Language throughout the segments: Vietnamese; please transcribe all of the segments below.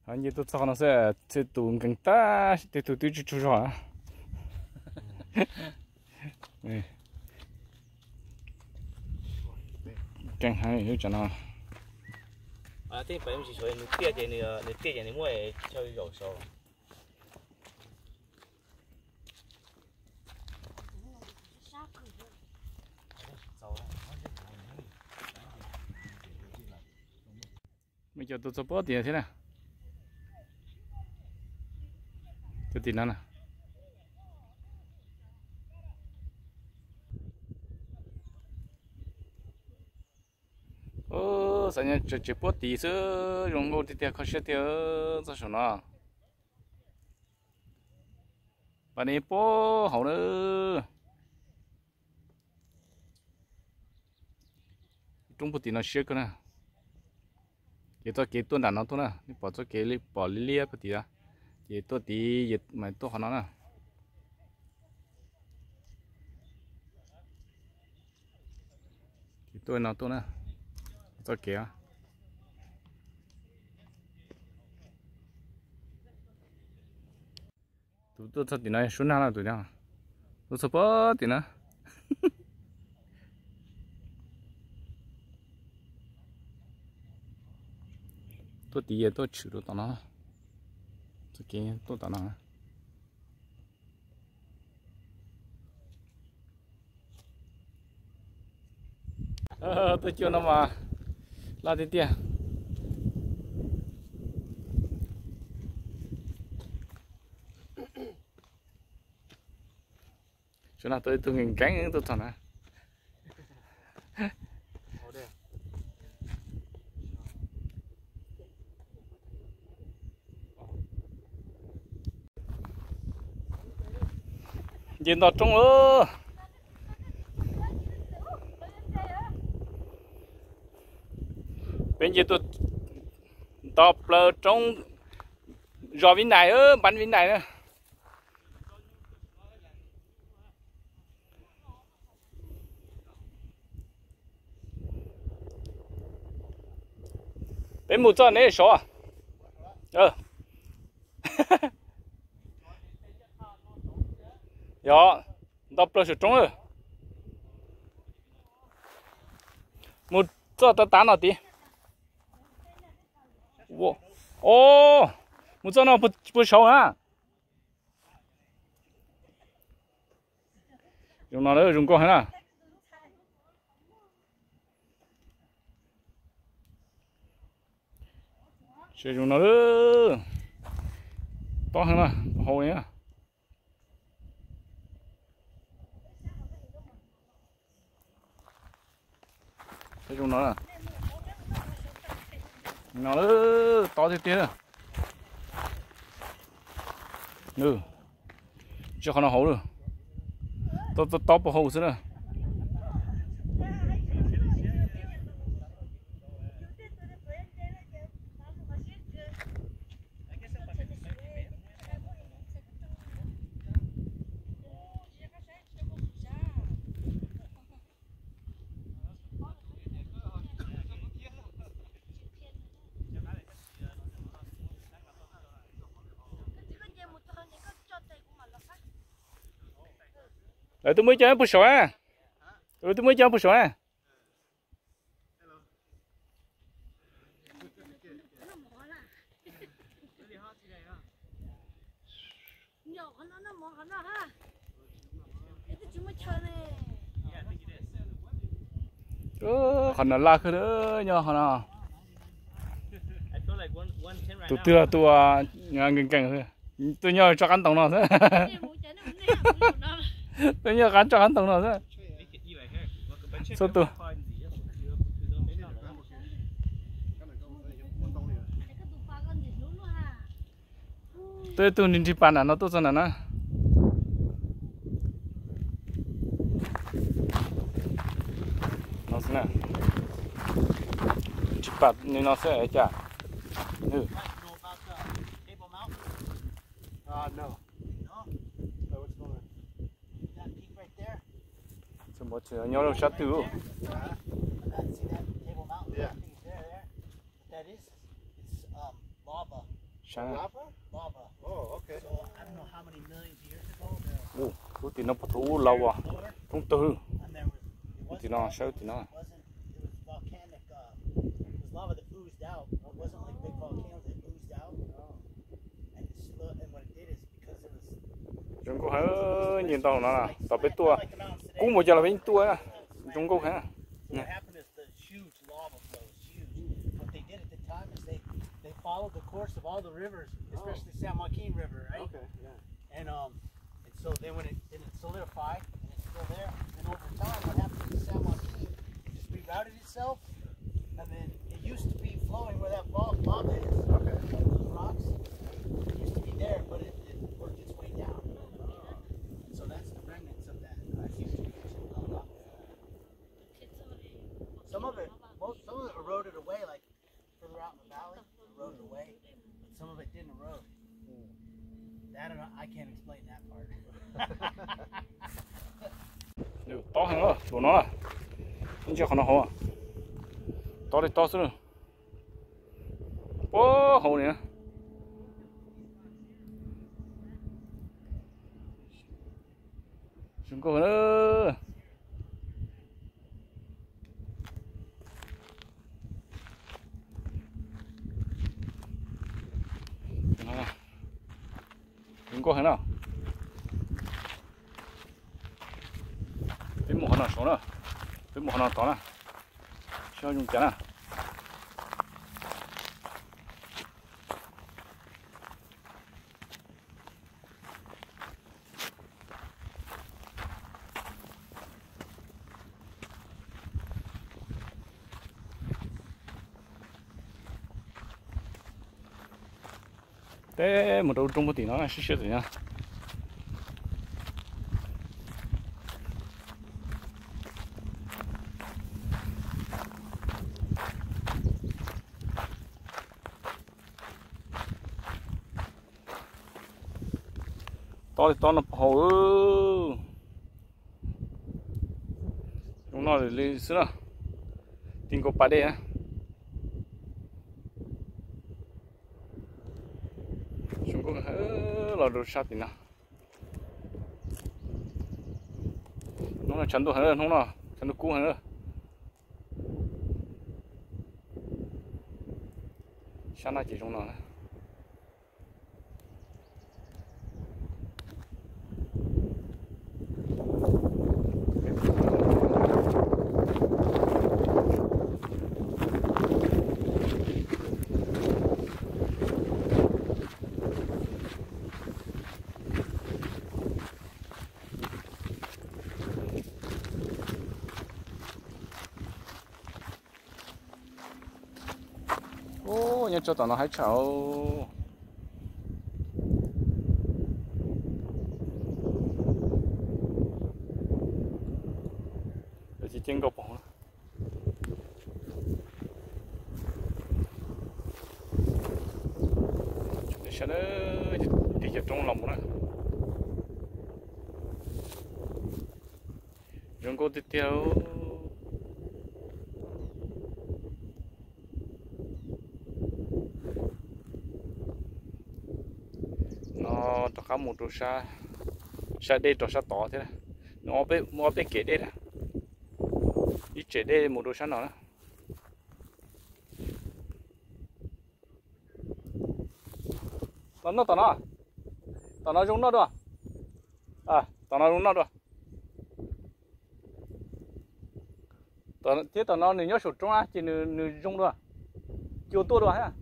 anh như tôi cho nó sẽ tụi càng ta tụi chú rõ càng hay hiểu cho nó à thế phải chỉ chơi nước tiệt thì nước tiệt thì mua chơi dầu sầu bây giờ tôi sẽ bỏ tiền thế nào cho tiền nào sao nhá chỉ bỏ tiền chứ dùng ngô thì tiền khó xếp tiền sao số nào bạn ấy bỏ hậu nữa trung bộ tiền nó xếp cái nào cái tôi cái tuần đàn nó thôi nè bỏ cho cái bỏ li cái gì à cái tôi tí cái mà tôi họ nó nè cái tôi nó tôi nè cho cái à tôi cho tiền này xuống nào là tụi nó tôi sợ bỏ tiền à tôi tí tôi chịu được tao nó cho cái tôi tao nó tôi chưa nó mà la đi tiền chỗ nào tôi ngừng cánh tôi thằng này nhìn到中了bên kia tôi top là trong giò vinh này bắn vinh này nữa bên một chỗ này số à dạ top là trong rồi một chỗ ta tán nào tí wow ô một chỗ nào不熟啊用哪了用过很了是用哪了多很了好呀是用哪了nào nữa to thì tiền nữa chứ không nó hổ được tôi to bộ hổ nữa tôi mới chơi bút sỏi à tôi mới chơi bút sỏi à còn là la cái đó nhá hả nào tôi nhà gần gần thôi tôi nhớ cho ăn tổng nào thế tôi nhớ gắn cho ăn tổng nào thế số tôi tôi nhìn chụp ảnh nó tốt hơn nè nó thế chụp ảnh nên nó sẽ chả no. So much nhớ đâu sát từ. Yeah. That is, it's lava. Sáng. Lava. Oh, okay. So I don't know how many millions of years ago. Ủa, thì nó bắt thú lâu à, trung tư. And there was. Thì nó sao thì nó. It was volcanic. It was lava that oozed out. It wasn't like big volcanoes that oozed out. And what it did is because it was. Chúng có hơi nhìn tàu nó, tàu bé tua. Cũng một giờ là bé tua á. Chúng có hả? What happened is the huge lava flow is huge. What they did at the time is they followed the course of all the rivers, especially the San Joaquin River, right? Okay, yeah. And so then when it solidified and it's still there, then over time what happened to the San Joaquin, it just rerouted itself, and then it used to be flowing where that lava is. Okay. Those rocks, it used to be there, but it worked its way down. And so that's the remnants of that huge lava. Some of it eroded away, like further out in the valley, eroded away, but some of it didn't erode. That I can't explain that part. To hơn rồi, tụi nó là. Không chưa còn nó hồ. To đi to xuống. Ô, hồ này. Chúng có nữa. Chúng có thế nào? Cái mỏ nào số nào? Cái mỏ nào to nào? Sao dùng chén à? Thế một đầu trung một tí nó xíu xíu rồi nha. To thì to nó hồ ư. Chúng nó để lên xíu nào. Tin có ba đây á. Chúng có là đồ sát thì nào. Nó là chắn đồ hơn không nào, chắn đồ cũ hơn nữa. Sáng nay chỉ trong nó này. Ô, nhà cho tao nó hay chảo. Để chỉ trên góc bỏ. Để xem nó đi trong lòng nữa. Chúng có tiếp theo. Nó có một đồ sa đây đồ sa to thế này, nó bên kia đây nè, đi chế đây một đồ sa nó, tao nó dùng nó đâu, à tao nó dùng nó đâu, tao nó nếu nhớ sụt trong á chỉ nửa dùng đâu, chiều tối đâu hả?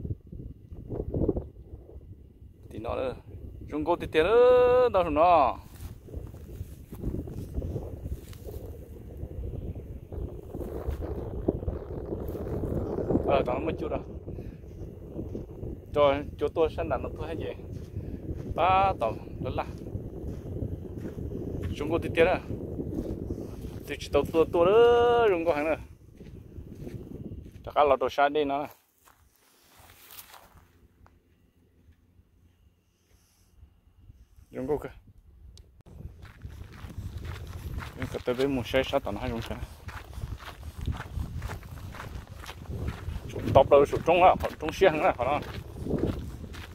Thì nó chúng có thì tiền đó đâu nó đó mới chút đâu cho tôi sang đàn nó tôi hay gì ta tao đó là chúng có thì tiền à thì chỉ tao tôi đó chúng có hàng nữa chắc là đồ sai đây nó dùng cô kìa, nhưng cái tới một xe sát tận hai dùng xe, sụt tóc đâu sụt trống á, trống xe hàng á, phải không?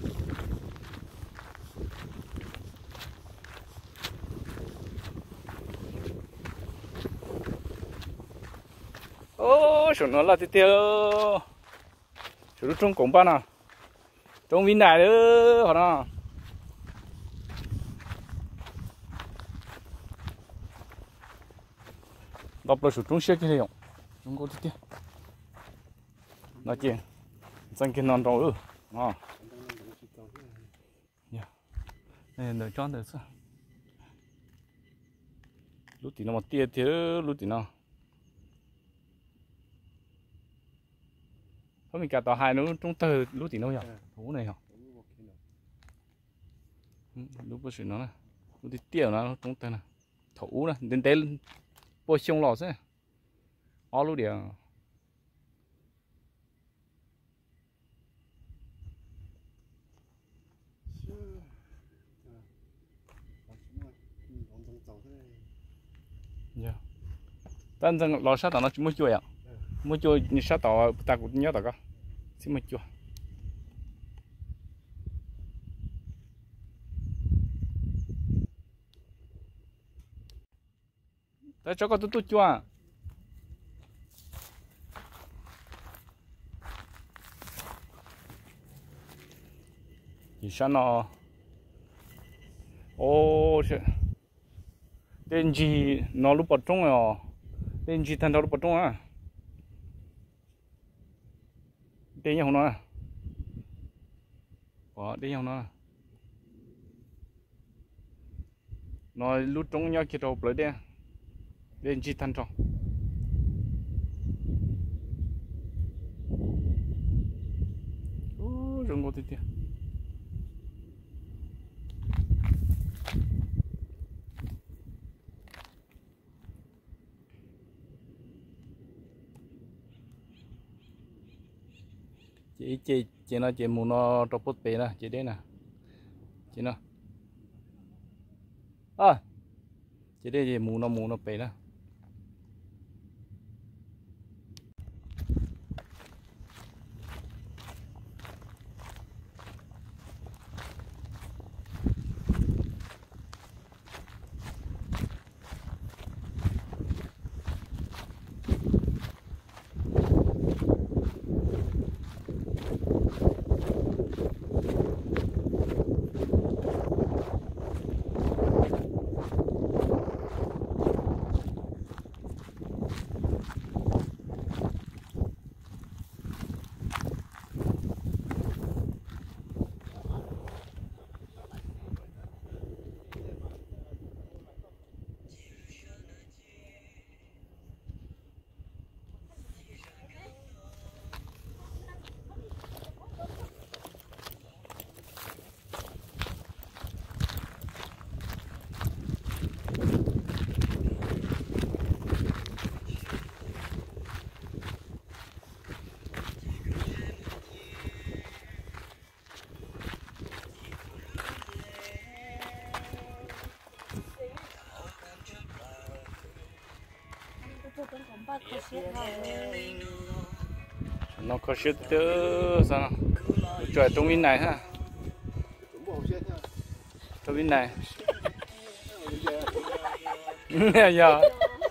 số nó là tiêu số trong cổng ba nào trong viên này nữa họ nào đọc là số trong xe cái này không có tiêu nói chuyện dân kia non rồi à này đợi cho được sao lúc tí nó mà tia thì lúc tí nó có mình cả tàu hai nó trong tờ lúc tí nó nhỉ thú này hả lúc bữa nó lúc tí tia nó trong tờ này thú này đến tới bôi xong lò thế ó lúc điểm dạ tan rằng lò sát tàu nó chỉ mới chui à mới chui như sát tàu ta cũng nhớ tàu có chỉ mới chui ta cho con tôi chui à thì sao nó ô tên gì nó lúc bắt trống rồi tên gì thành đâu lúc bắt trống à tên gì không nói có tên gì không nói nói lúc trống nhau kia đâu lấy đen tên gì thành trống ô rừng ngô tiền chị nó chị muốn nó trộn bột bể nè chị đây nè chị nó à chị đây chị muốn nó bể nè nó có shit từ sao trời trong bên này ha trong bên này giờ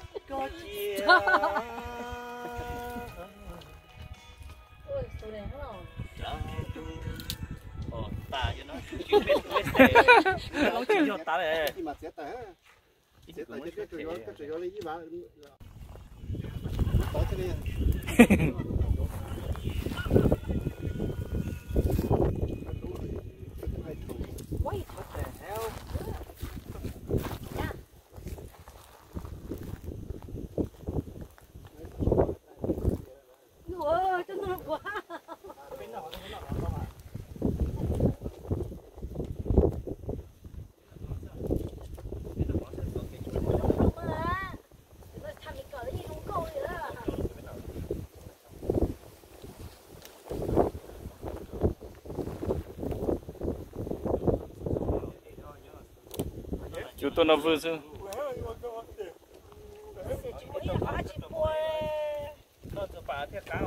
nó chỉ cho ta này chú tôi nó vừa chứ nóจะปลาเทียบก้าว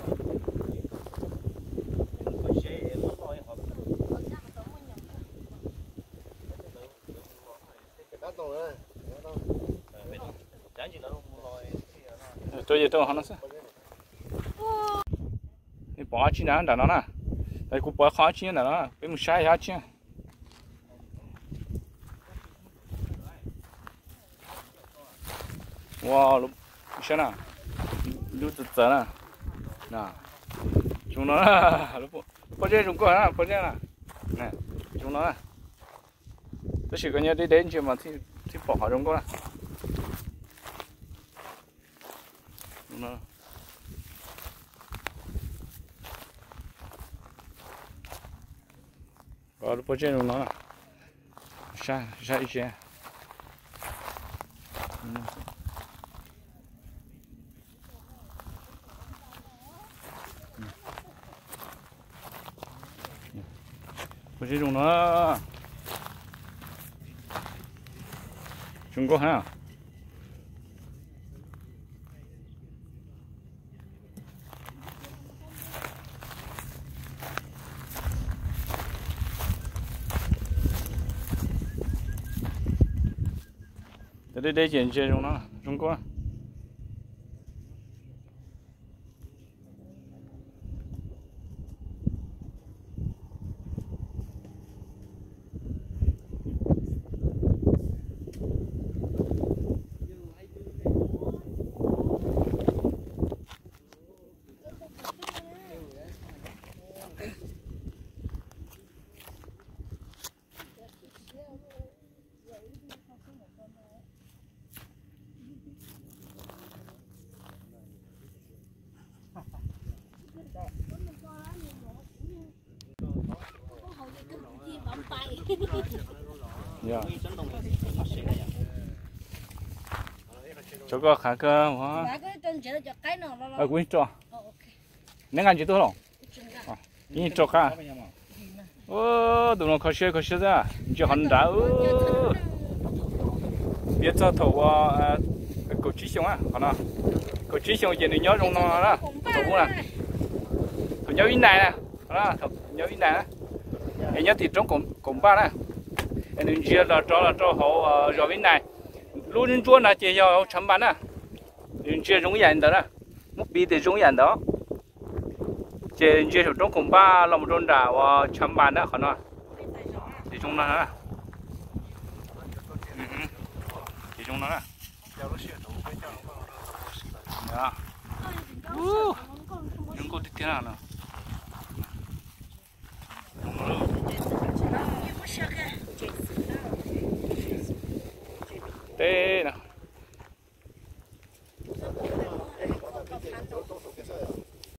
เ cho gì tôi họ nó sao đi bỏ chi nào đó nè đây cũng bỏ khó chi nào đó cái một sai hết chứ wow lúc sao nè lúc tự tử nè nè chúng nó lúc bỏ chơi chúng có nè bỏ chơi nè nè chúng nó tôi chỉ có nhớ đi đến chứ mà thì bỏ họ chúng có nè chúng nó có lúc bỏ chơi chúng nó nè sai sai chứ có gì dùng nó chúng có ha đây chuyển chơi chúng nó chúng có dạ 저거 갈까 와 아 quý cho nên ăn gì tôi không ini cho cả ô tụi nó khó xưa ra cho hắn đã biết cho thầu cổ chí xong á hả nó cổ chí xong giờ này nhớ trong nó đó thầu nè thầu nhớ in này nè đó thầu nhớ in này nè em nhớ thì trong cổng ba nè em chia là cho họ rồi in này luôn trên chuột là chỉ cho chấm bán nè em chia giống dạng đó nè múc bì thì giống dạng đó chỉ chia trong cổng ba là một đồn đảo chấm bán đó hả nó thì trong nó nè thì trong nó nè dạ những cô tiếp nào nè tê nè